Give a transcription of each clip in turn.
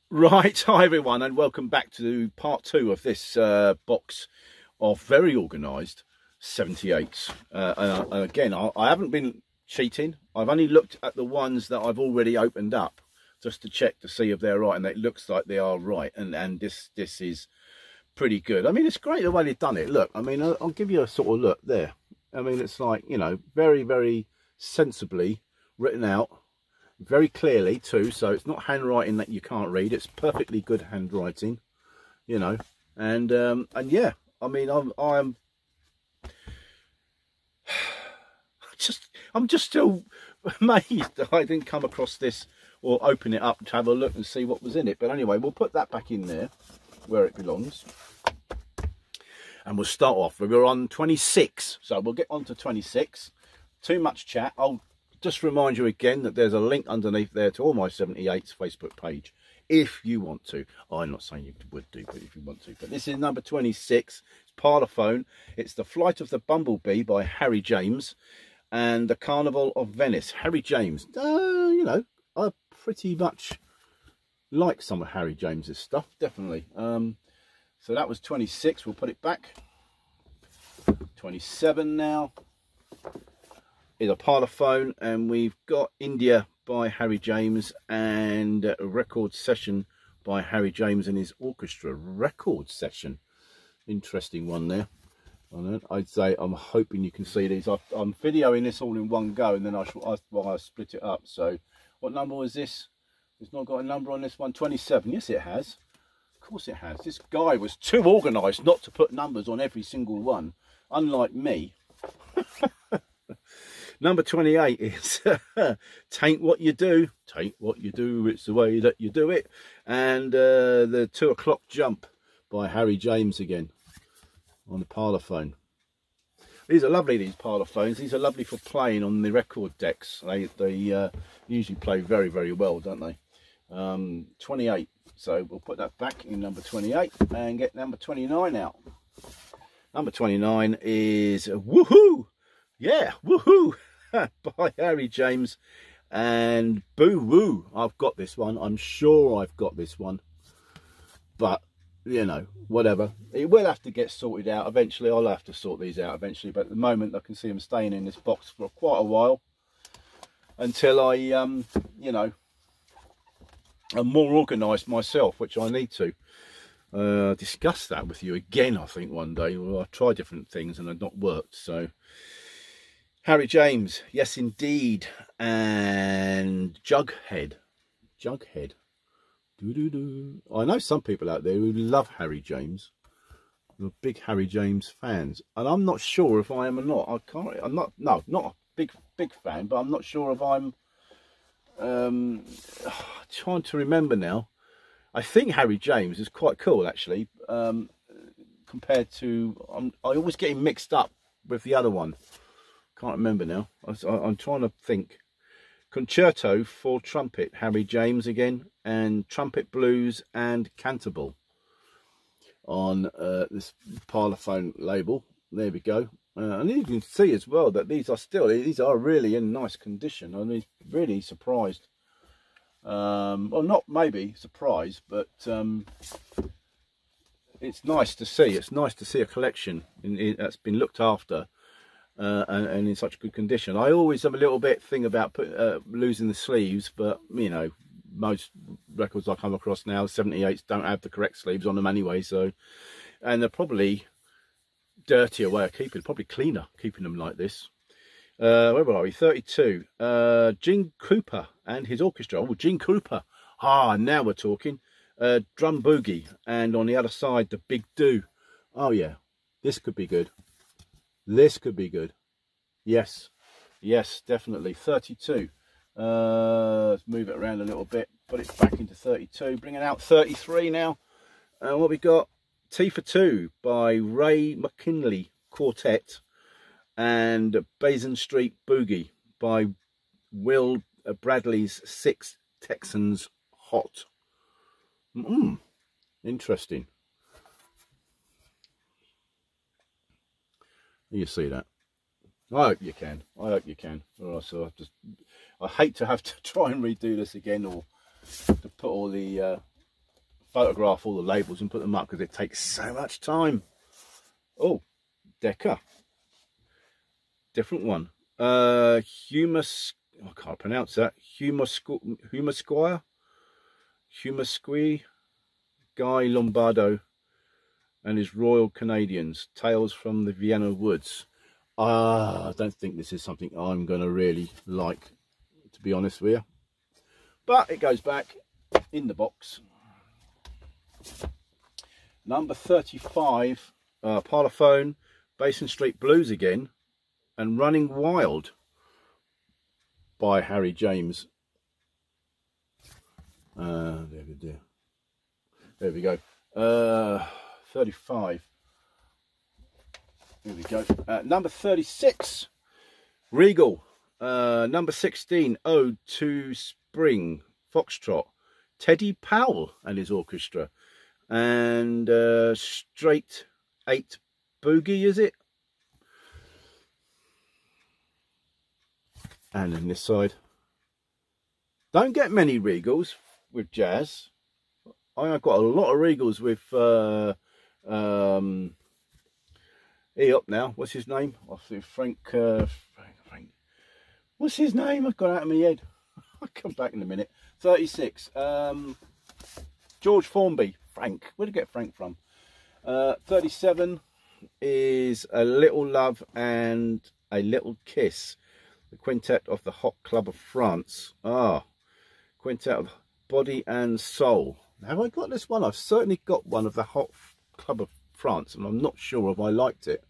Right, hi everyone, and welcome back to part two of this box of very organised 78s. And again, I haven't been cheating. I've only looked at the ones that I've already opened up just to check to see if they're right, and it looks like they are right. And this is pretty good. I mean, it's great the way they've done it. Look, I mean, I'll give you a sort of look there. I mean, it's like, you know, very, very sensibly written out. Very clearly too, so it's not handwriting that you can't read. It's perfectly good handwriting, you know. And yeah, I mean, I'm just still amazed that I didn't come across this or open it up to have a look and see what was in it. But anyway, we'll put that back in there where it belongs, and we'll start off. We're on 26, so we'll get on to 26. Too much chat. I'll just remind you again that there's a link underneath there to all my 78's Facebook page if you want to. I'm not saying you would do, but if you want to. But this is number 26. It's Parlophone. It's The Flight of the Bumblebee by Harry James and The Carnival of Venice. Harry James, you know, I pretty much like some of Harry James's stuff, definitely. So that was 26. We'll put it back. 27 now is a Parlophone, and we've got India by Harry James and a Record Session by Harry James and his orchestra. Record Session, interesting one there. I'd say I'm hoping you can see these. I'm videoing this all in one go, and then I split it up. So what number was this? It's not got a number on this one. 27. Yes, it has. Of course it has. This guy was too organised not to put numbers on every single one, unlike me. Number 28 is Tain't What You Do. Tain't What You Do, it's the way that you do it. And the 2 o'clock Jump by Harry James again on the Parlophone. These are lovely, these Parlophones. These are lovely for playing on the record decks. They usually play very, very well, don't they? 28. So we'll put that back in number 28 and get number 29 out. Number 29 is Woohoo! Yeah, Woohoo! by Harry James and Boo Woo. I've got this one. I'm sure I've got this one. But, you know, whatever. It will have to get sorted out eventually. I'll have to sort these out eventually. But at the moment, I can see them staying in this box for quite a while. Until I, you know, I'm more organised myself, which I need to. Discuss that with you again, I think, one day. Well, I've tried different things and they've not worked. So Harry James, yes indeed, and Jughead. Doo-doo-doo. I know some people out there who love Harry James, who are big Harry James fans, and I'm not sure if I am or not. I'm not a big fan, but I'm not sure if I'm trying to remember now. I think Harry James is quite cool, actually, compared to... I always get him mixed up with the other one. Can't remember now. I'm trying to think. Concerto for Trumpet, Harry James again, and Trumpet Blues and Canterbury on this Parlophone label. There we go. And you can see as well that these are really in nice condition. I mean, really surprised. Well, not maybe surprised, but it's nice to see. It's nice to see a collection that's been looked after and in such good condition. I always have a little bit thing about losing the sleeves, but you know, most records I come across now, 78's, don't have the correct sleeves on them anyway. So, and they're probably dirtier way of keeping, probably cleaner keeping them like this. Where are we? 32. Gene Cooper and his orchestra. Oh, Gene Cooper. Ah, now we're talking. Drum Boogie, and on the other side, the Big Do. Oh yeah, this could be good. This could be good. Yes, definitely. 32. Let's move it around a little bit. Put it back into 32. Bringing out 33 now. And what we got? T for Two by Ray McKinley Quartet and Basin Street Boogie by Will Bradley's Six Texans Hot. Interesting. You see that? I hope you can. I hope you can. All right, so I hate to have to try and redo this again, or to put all the photograph all the labels and put them up because it takes so much time. Oh, Decker. Different one. Humus, I can't pronounce that. Humusquire, Guy Lombardo and his Royal Canadians, Tales from the Vienna Woods. I don't think this is something I'm going to really like, to be honest with you. But it goes back in the box. Number 35, Parlophone, Basin Street Blues again, and Running Wild by Harry James. There we go. 35. Here we go. Number 36, Regal. Number 16, Ode to Spring, Foxtrot, Teddy Powell and his orchestra. And Straight 8 Boogie, is it? And then this side. Don't get many Regals with jazz. I've got a lot of Regals with he up now. What's his name? I'll see Frank. What's his name? I've got it out of my head. I'll come back in a minute. 36. George Formby. Frank. Where did I get Frank from? 37 is A Little Love and A Little Kiss. The Quintet of the Hot Club of France. Quintet of Body and Soul. Have I got this one? I've certainly got one of the Hot Club of France, and I'm not sure if I liked it.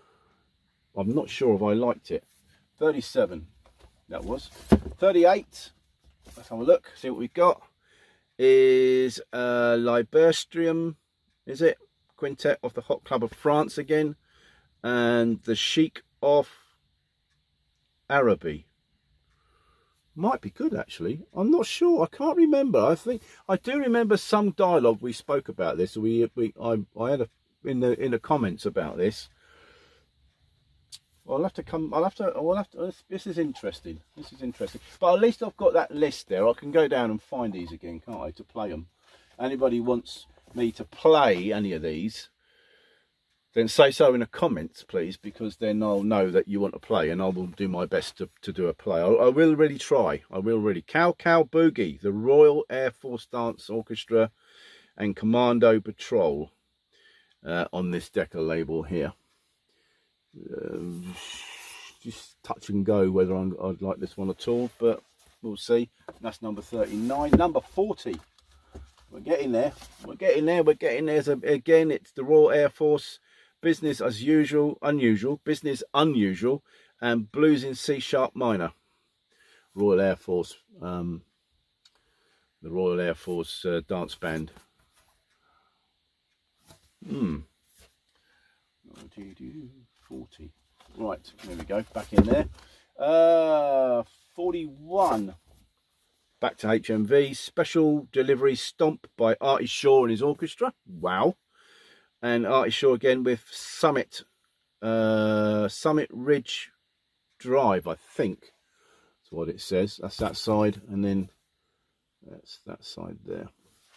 37, that was. 38, let's have a look, see what we've got. Is Liberstrium, is it? Quintet of the Hot Club of France again. And the Sheik of Araby. Might be good, actually. I'm not sure. I can't remember. I think I do remember some dialogue we spoke about this. I had in the comments about this. I'll have to. This is interesting. But at least I've got that list there. I can go down and find these again, can't I, to play them. Anybody wants me to play any of these, then say so in the comments, please, because then I'll know that you want to play, and I will do my best to do a play. I will really try. I will really. Cow Cow Boogie, the Royal Air Force Dance Orchestra, and Commando Patrol on this Decca label here. Just touch and go whether I'd like this one at all, but we'll see. That's number 39. Number 40. We're getting there. So again, it's the Royal Air Force. Business as usual, business unusual, and blues in C sharp minor. Royal Air Force, the Royal Air Force dance band. 40. Right, there we go. Back in there. 41. Back to HMV. Special Delivery Stomp by Artie Shaw and his orchestra. Wow. And Artie Shaw again with Summit Ridge Drive, I think that's what it says. That's that side, and then that's that side there.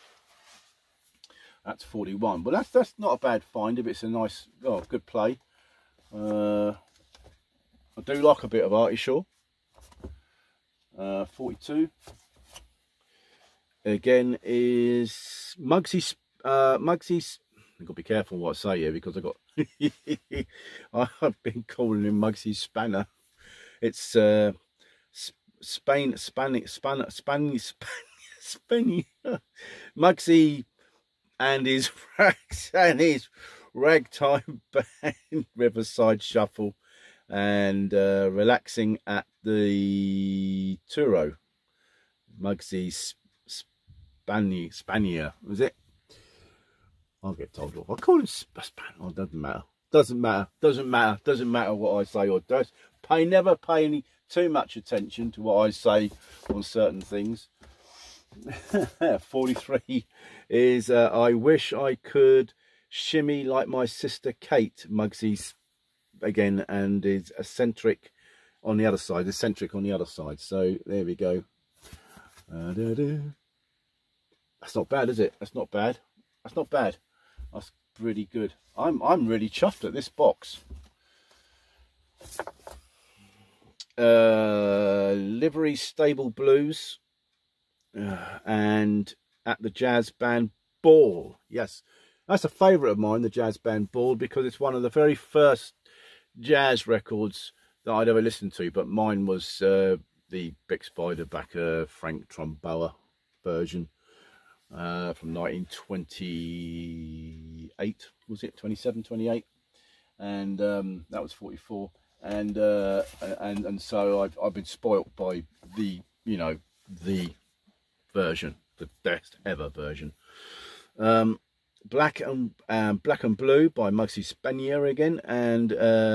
That's 41. But that's not a bad find if it's a nice, good play. I do like a bit of Artie Shaw. 42 again is Mugsy's. I've got to be careful what I say here, because I've been calling him Mugsy Spanner. It's Mugsy and his ragtime band, Riverside Shuffle, and Relaxing at the Turo. Mugsy Spanier, was it? I'll get told off. I call him Span. Oh, doesn't matter. Doesn't matter what I say or do. Never pay too much attention to what I say on certain things. 43 is I wish I could shimmy like my sister Kate. Mugsy's again, and is eccentric on the other side. Eccentric on the other side. So there we go. That's not bad, is it? That's not bad. That's not bad. That's really good. I'm really chuffed at this box. Livery Stable Blues and At the Jazz Band Ball. Yes, that's a favourite of mine, the Jazz Band Ball, because it's one of the very first jazz records that I'd ever listened to. But mine was the Bix Beiderbecke Frank Tromboa version from 1928, was it 27, 28? And that was 44. And so I've been spoilt by the, you know, the version, the best ever version. Black and Blue by Muggsy Spanier again, and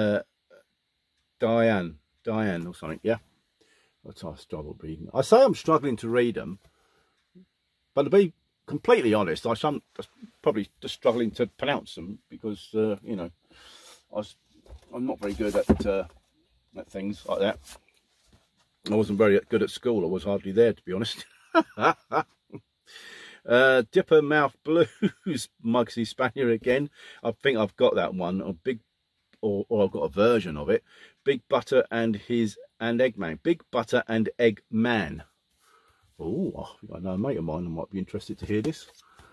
Diane or something. Yeah, that's I struggle reading. I say I'm struggling to read them, but to be completely honest, I'm probably just struggling to pronounce them because you know, I'm not very good at things like that. I wasn't very good at school. I was hardly there, to be honest. Dipper Mouth Blues, Muggsy Spanier again. I think I've got that one, or I've got a version of it. Big Butter and Eggman. Big Butter and Eggman. Oh, I know a mate of mine who might be interested to hear this.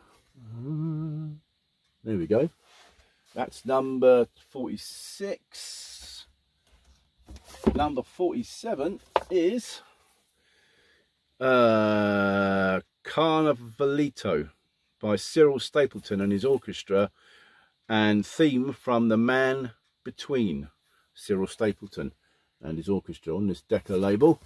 There we go. That's number 46. Number 47 is Carnavalito by Cyril Stapleton and his orchestra, and theme from The Man Between. Cyril Stapleton and his orchestra on this Decca label.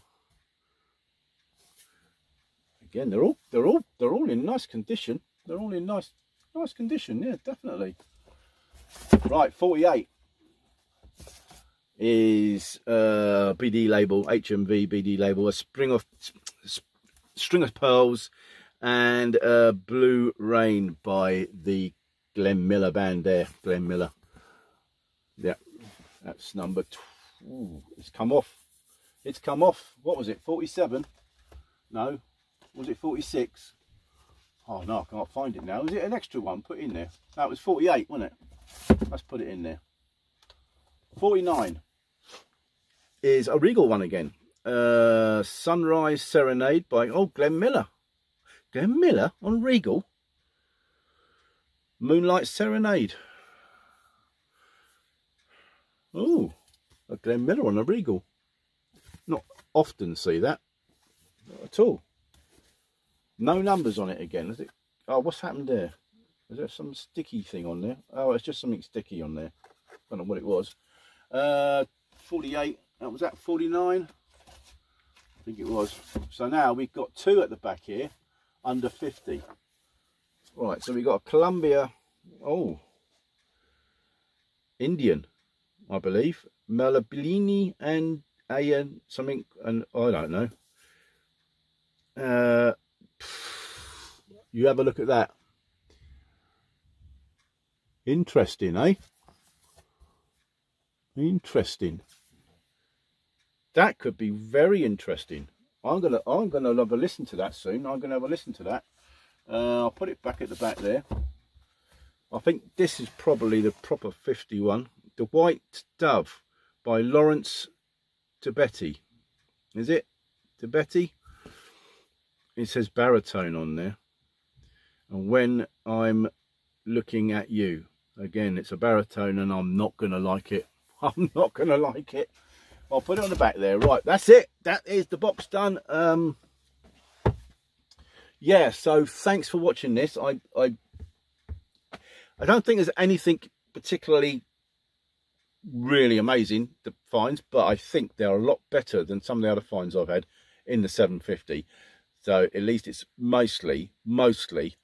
Again, they're all in nice condition. They're all in nice condition. Yeah, definitely. Right, 48 is BD label, HMV BD label, a string of pearls, and Blue Rain by the Glenn Miller band there. Glenn Miller. Yeah, that's number. It's come off. It's come off. What was it? 47? No, was it 46? Oh no, I can't find it now. Was it an extra one put in there? That was 48, wasn't it? Let's put it in there. 49 is a Regal one again. Sunrise Serenade by Glenn Miller. Glenn Miller on Regal. Moonlight Serenade. Oh, a Glenn Miller on a Regal. Not often see that. Not at all. No numbers on it again, is it? Oh, what's happened there? Is there some sticky thing on there? Oh, it's just something sticky on there. Don't know what it was. 48. Was that 49? I think it was. So now we've got two at the back here, under 50. Right, so we've got a Columbia, Indian, I believe. Melabellini and something, and I don't know. You have a look at that. Interesting, eh? Interesting. That could be very interesting. I'm gonna have a listen to that soon. I'm gonna have a listen to that. I'll put it back at the back there. I think this is probably the proper 51. The White Dove by Lawrence Tibetti. Is it Tibetti? It says baritone on there. And When I'm Looking at You. Again, it's a baritone and I'm not going to like it. I'm not going to like it. I'll put it on the back there. Right, that's it. That is the box done. Yeah, so thanks for watching this. I don't think there's anything particularly really amazing, the finds, but I think they're a lot better than some of the other finds I've had in the 750. So at least it's mostly 90%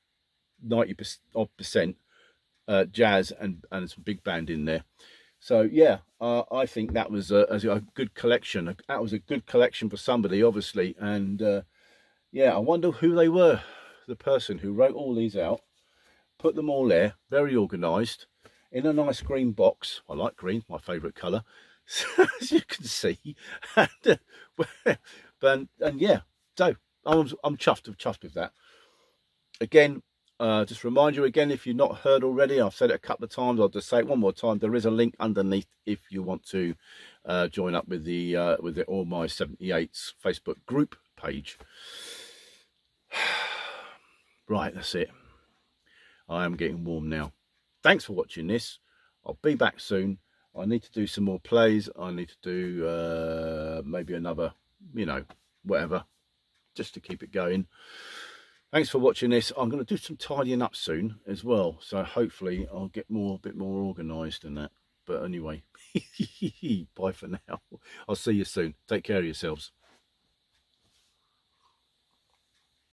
jazz and some big band in there. So yeah, I think that was a good collection. That was a good collection for somebody, obviously. And yeah, I wonder who they were. The person who wrote all these out, put them all there, very organised, in a nice green box. I like green, my favourite colour, as you can see. And yeah, so I'm chuffed with that. again, just remind you again, if you've not heard already, I've said it a couple of times, I'll just say it one more time. There is a link underneath if you want to join up with the All My 78's Facebook group page. Right, that's it. I am getting warm now. Thanks for watching this. I'll be back soon. I need to do some more plays. I need to do maybe another, you know, whatever, just to keep it going. Thanks for watching this. I'm going to do some tidying up soon as well, so hopefully I'll get a bit more organised than that. But anyway, bye for now. I'll see you soon. Take care of yourselves.